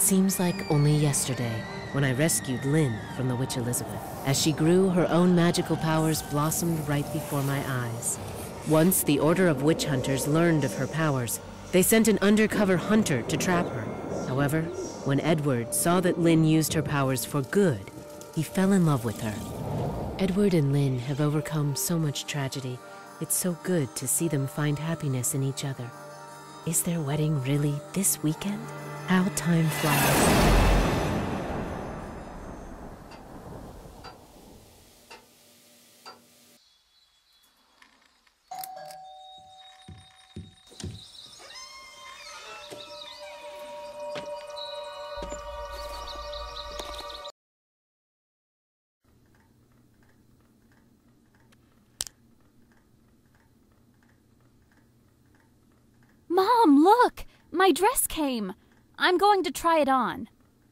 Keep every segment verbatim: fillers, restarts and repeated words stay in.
seems like only yesterday when I rescued Lynn from the Witch Elizabeth. As she grew, her own magical powers blossomed right before my eyes. Once the Order of Witch Hunters learned of her powers, they sent an undercover hunter to trap her. However, when Edward saw that Lynn used her powers for good, he fell in love with her. Edward and Lynn have overcome so much tragedy. It's so good to see them find happiness in each other. Is their wedding really this weekend? How time flies. Mom, look! My dress came! I'm going to try it on.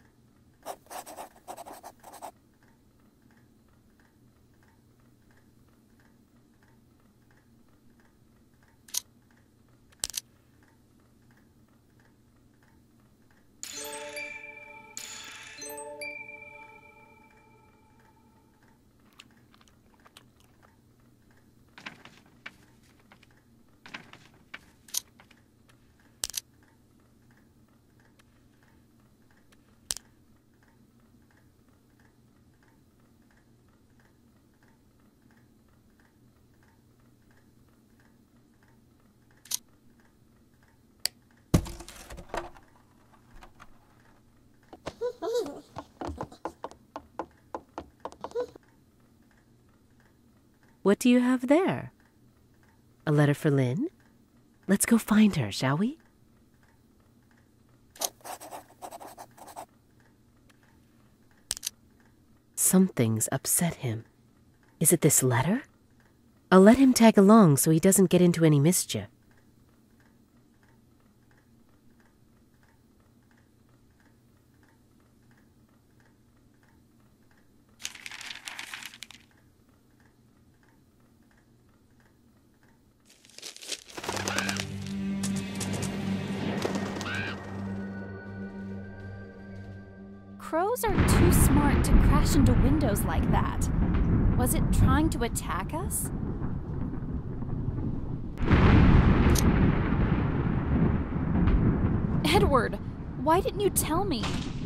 What do you have there? A letter for Lynn? Let's go find her, shall we? Something's upset him. Is it this letter? I'll let him tag along so he doesn't get into any mischief. Crows are too smart to crash into windows like that. Was it trying to attack us? Edward, why didn't you tell me?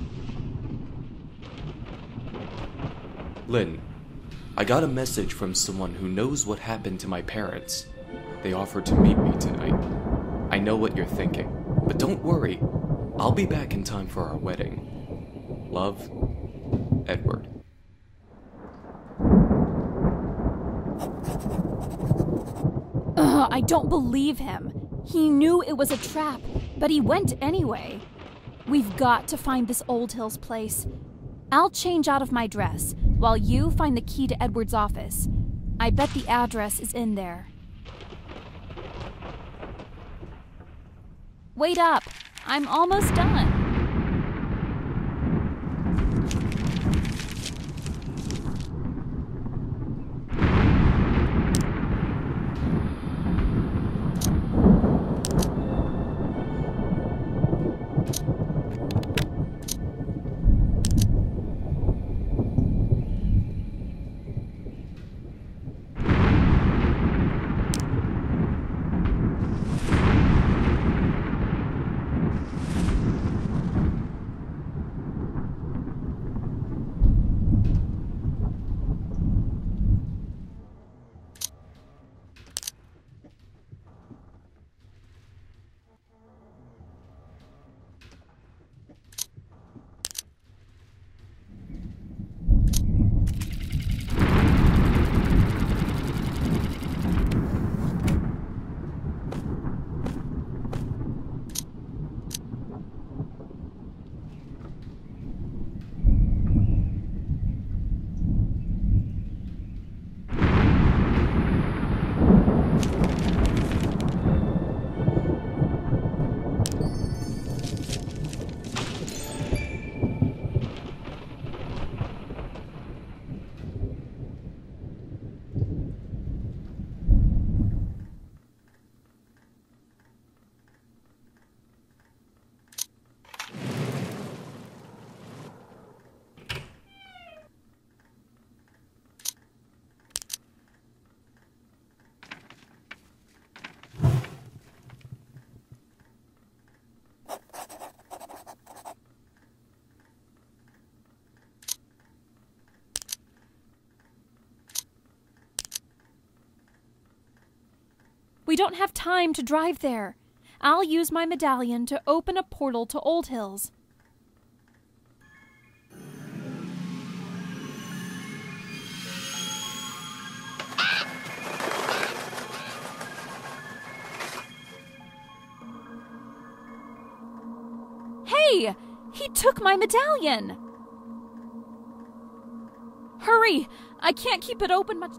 Lynn, I got a message from someone who knows what happened to my parents. They offered to meet me tonight. I know what you're thinking, but don't worry. I'll be back in time for our wedding. Love, Edward. Ugh, I don't believe him. He knew it was a trap, but he went anyway. We've got to find this Old Hills place. I'll change out of my dress while you find the key to Edward's office. I bet the address is in there. Wait up. I'm almost done. We don't have time to drive there. I'll use my medallion to open a portal to Old Hills. Hey! He took my medallion! Hurry! I can't keep it open much...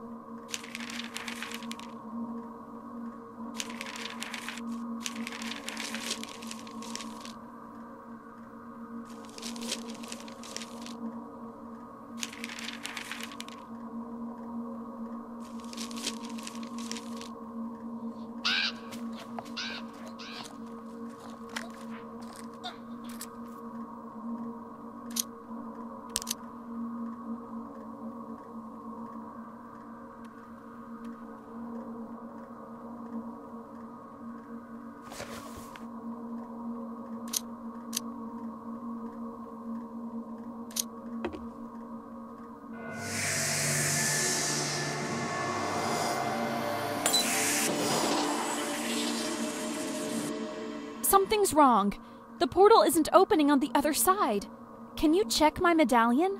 Something's wrong. The portal isn't opening on the other side. Can you check my medallion?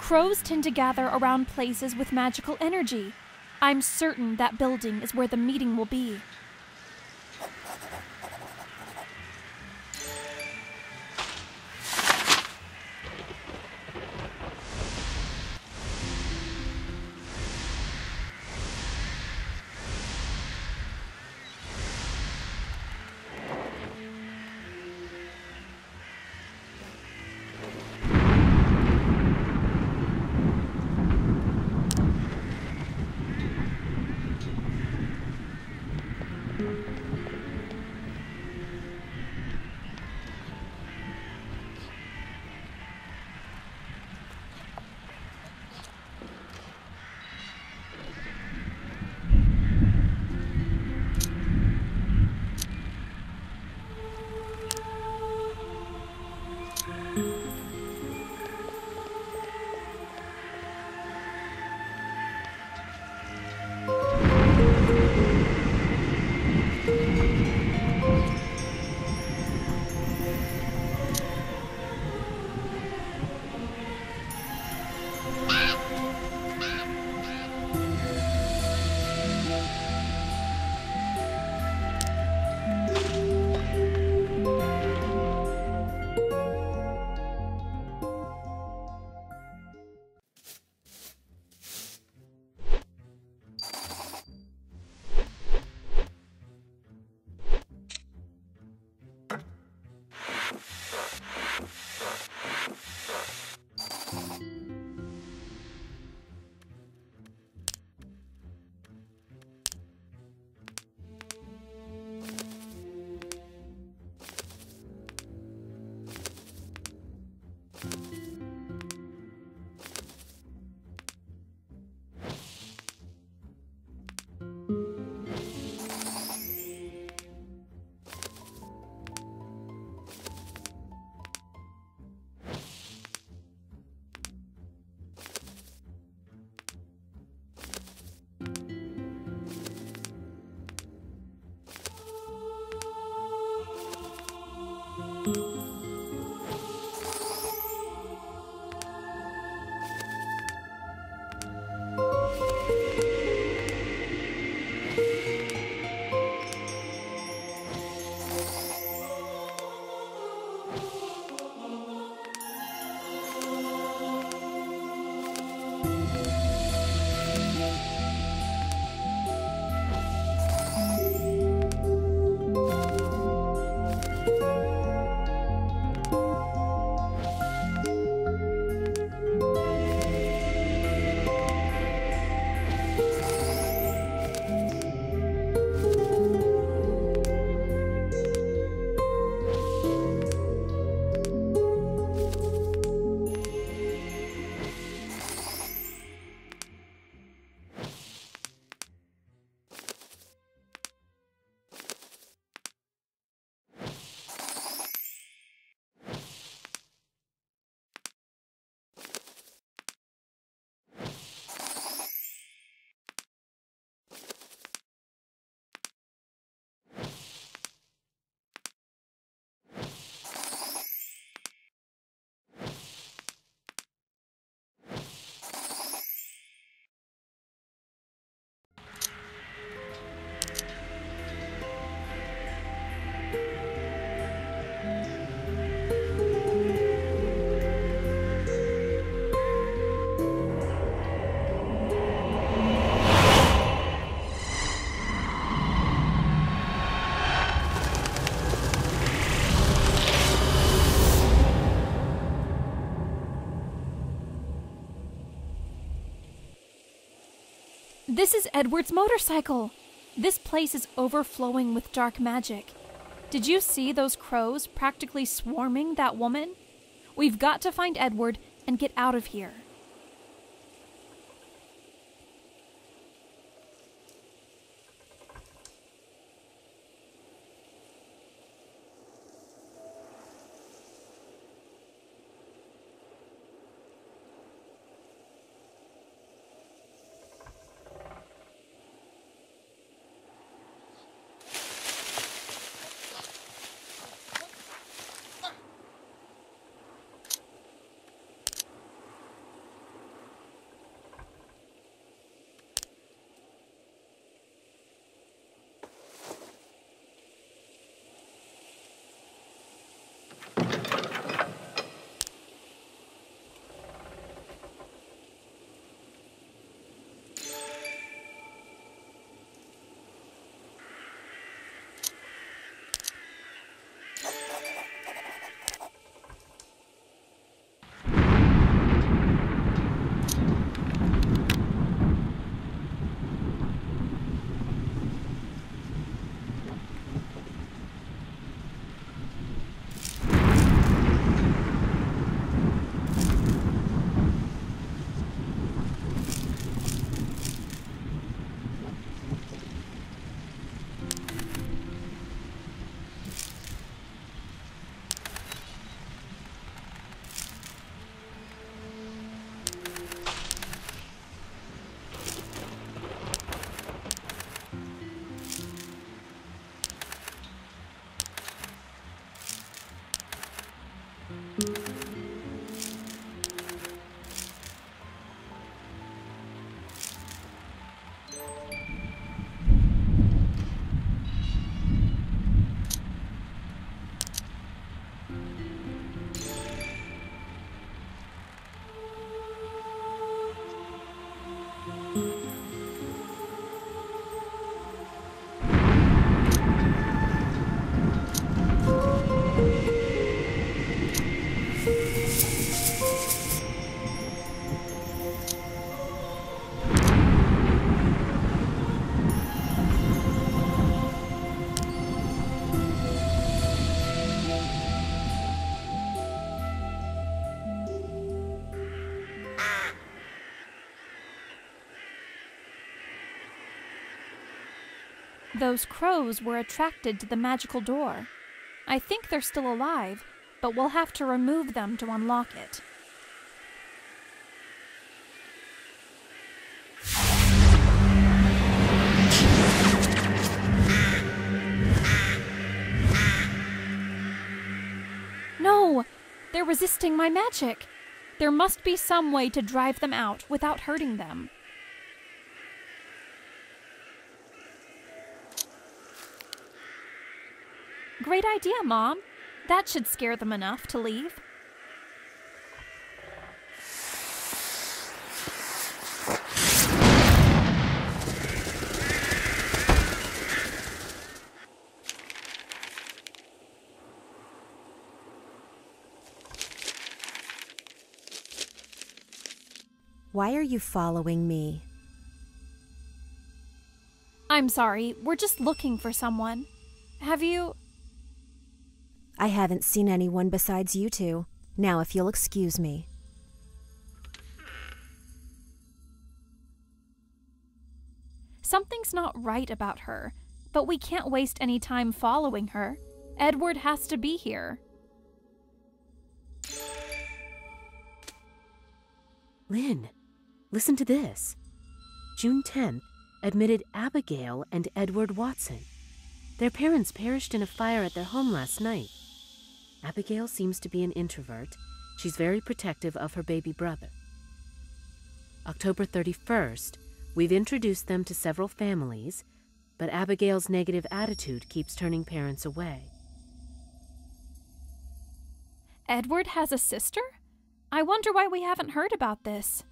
Crows tend to gather around places with magical energy. I'm certain that building is where the meeting will be. This is Edward's motorcycle. This place is overflowing with dark magic. Did you see those crows practically swarming that woman? We've got to find Edward and get out of here. Those crows were attracted to the magical door. I think they're still alive, but we'll have to remove them to unlock it. No! They're resisting my magic! There must be some way to drive them out without hurting them. Great idea, Mom. That should scare them enough to leave. Why are you following me? I'm sorry, we're just looking for someone. Have you... I haven't seen anyone besides you two. Now, if you'll excuse me. Something's not right about her, but we can't waste any time following her. Edward has to be here. Lynn, listen to this. June tenth admitted Abigail and Edward Watson. Their parents perished in a fire at their home last night. Abigail seems to be an introvert. She's very protective of her baby brother. October thirty-first, we've introduced them to several families, but Abigail's negative attitude keeps turning parents away. Edward has a sister? I wonder why we haven't heard about this.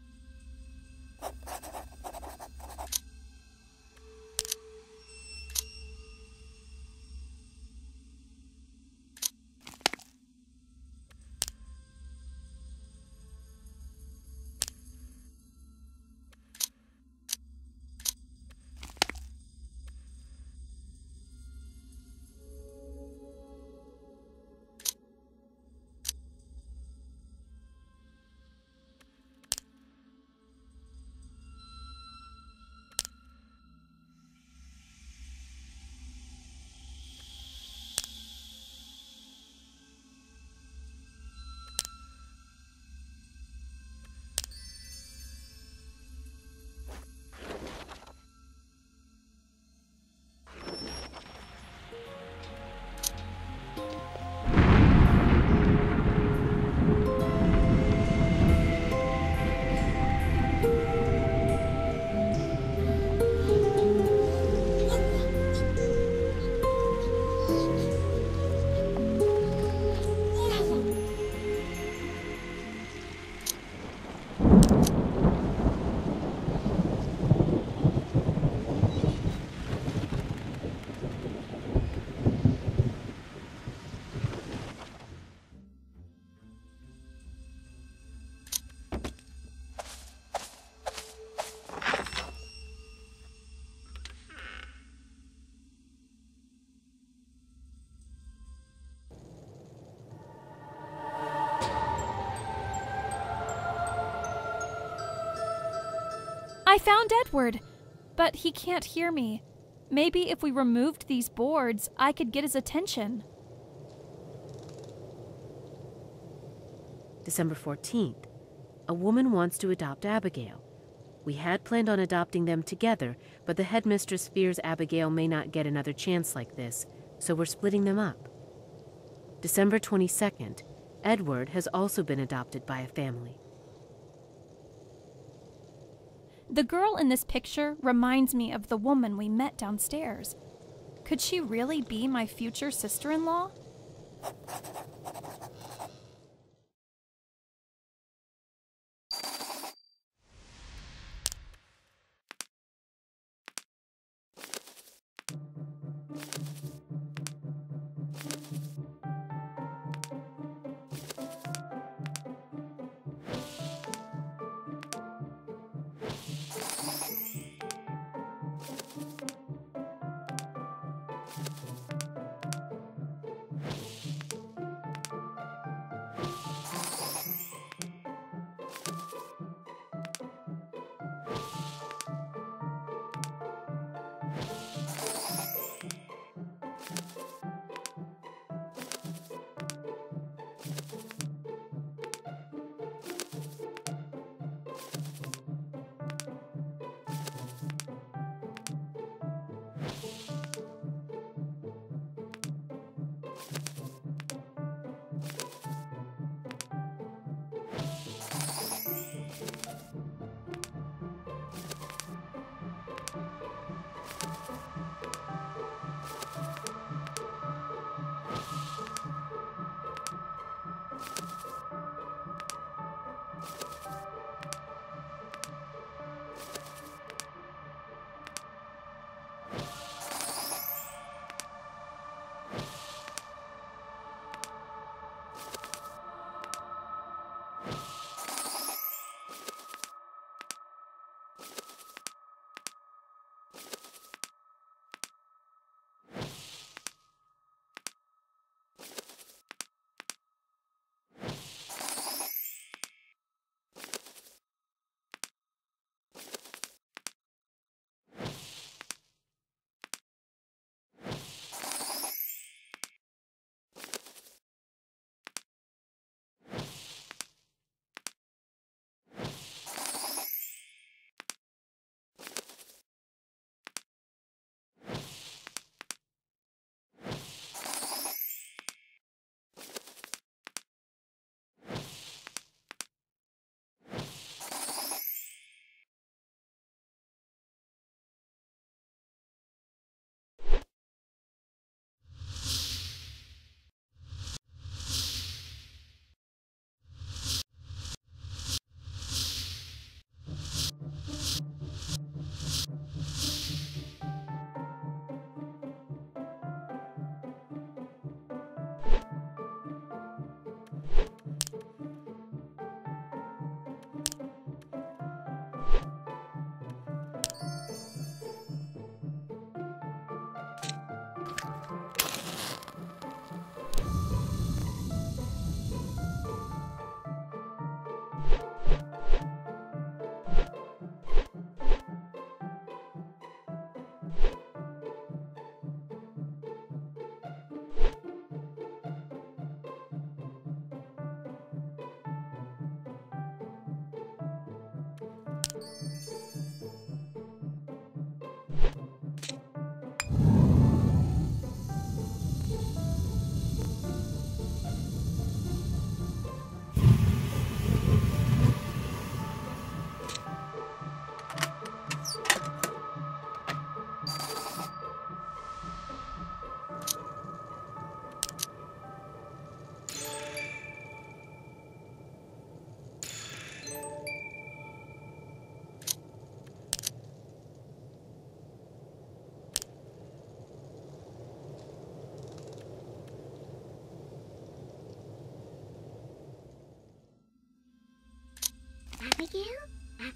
I found Edward, but he can't hear me. Maybe if we removed these boards, I could get his attention. December fourteenth, a woman wants to adopt Abigail. We had planned on adopting them together, but the headmistress fears Abigail may not get another chance like this, so we're splitting them up. December twenty-second, Edward has also been adopted by a family. The girl in this picture reminds me of the woman we met downstairs. Could she really be my future sister-in-law?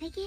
Abigail?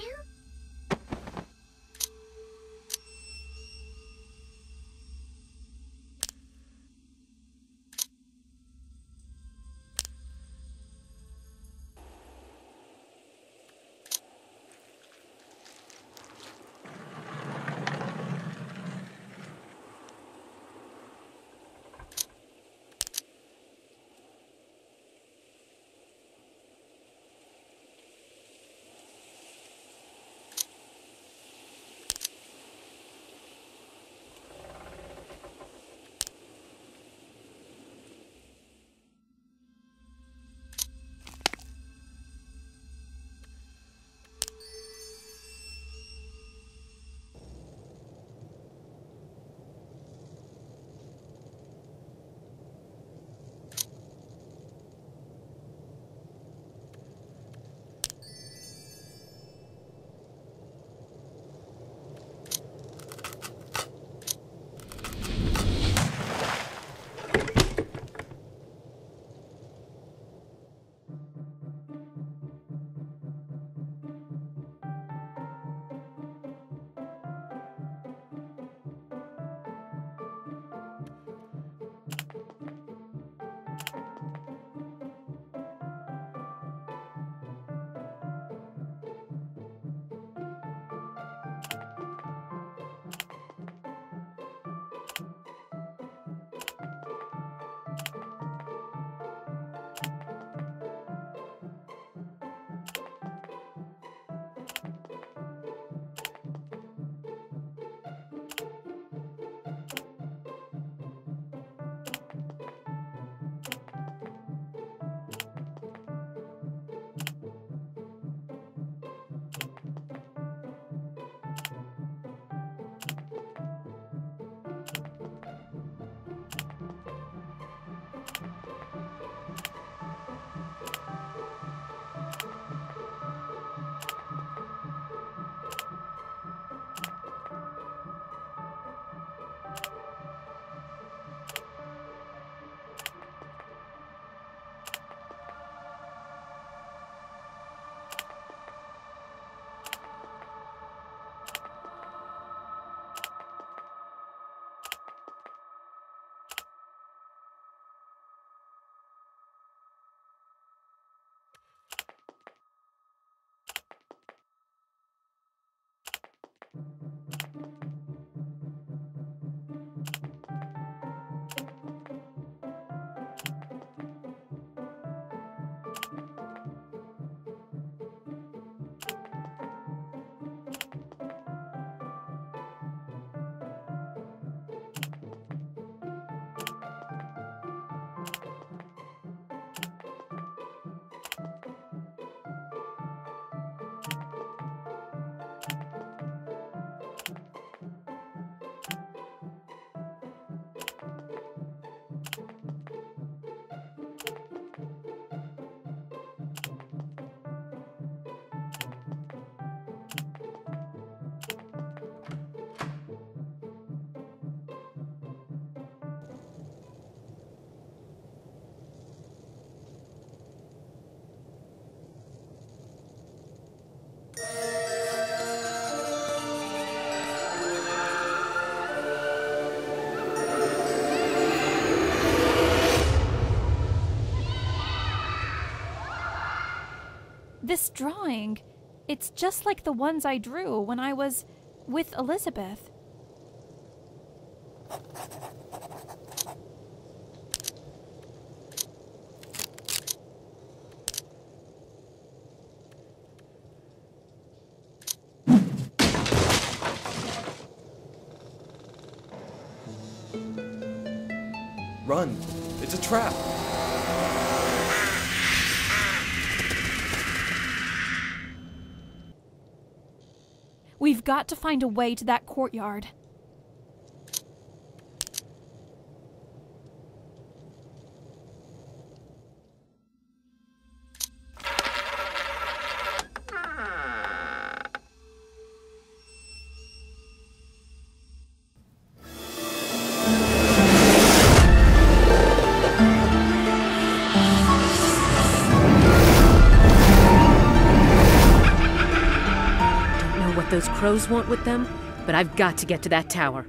This drawing, it's just like the ones I drew when I was with Elizabeth. Run! It's a trap! We've got to find a way to that courtyard. what those crows want with them, but I've got to get to that tower.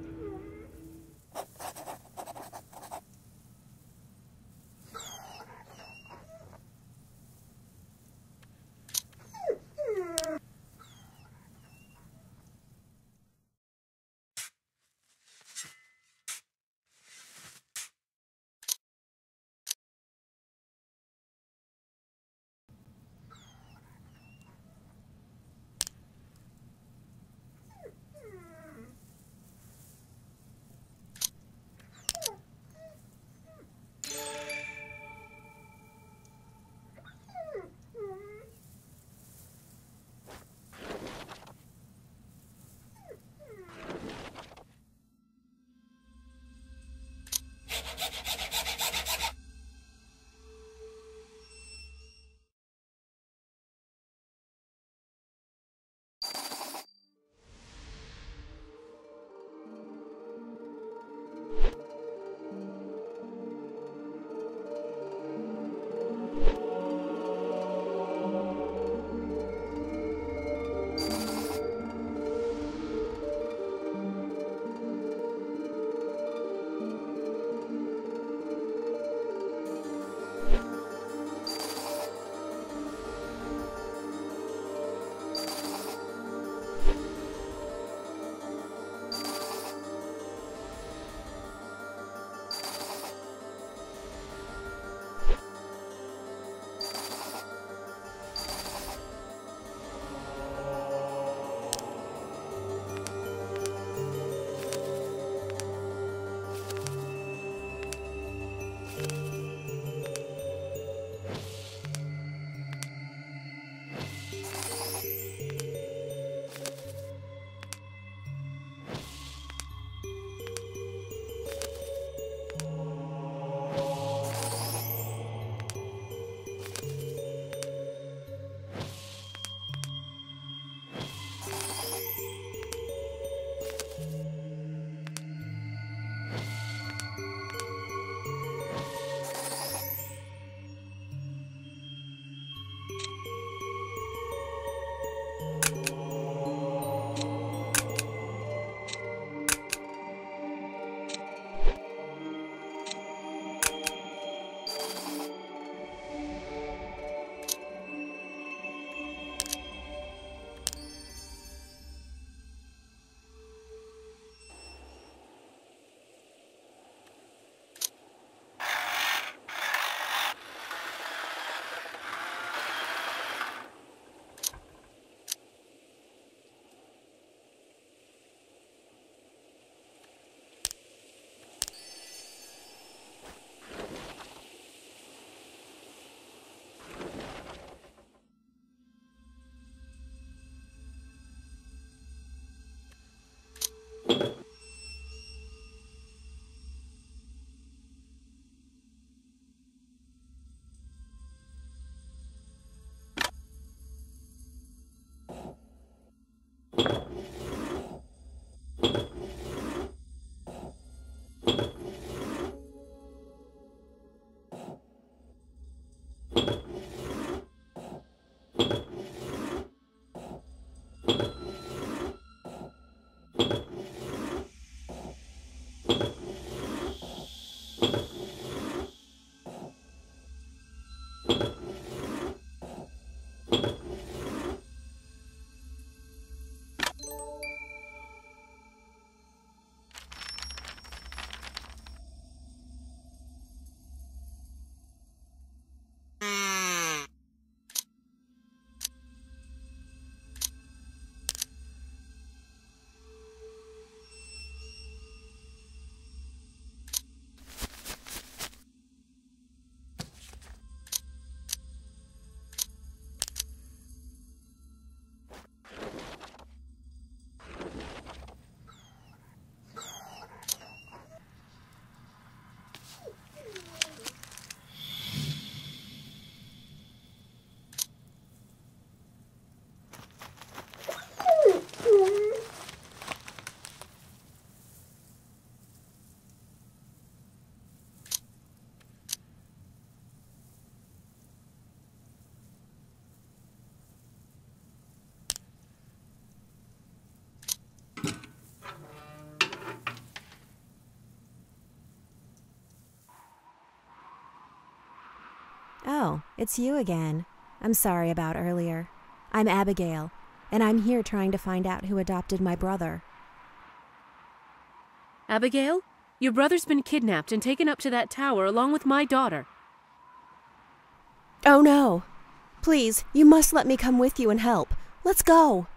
Oh, it's you again. I'm sorry about earlier. I'm Abigail, and I'm here trying to find out who adopted my brother. Abigail? Your brother's been kidnapped and taken up to that tower along with my daughter. Oh no! Please, you must let me come with you and help. Let's go!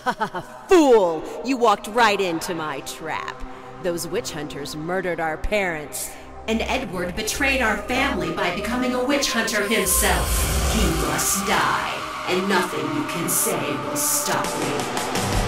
Fool! You walked right into my trap. Those witch hunters murdered our parents. And Edward betrayed our family by becoming a witch hunter himself. He must die, and nothing you can say will stop me.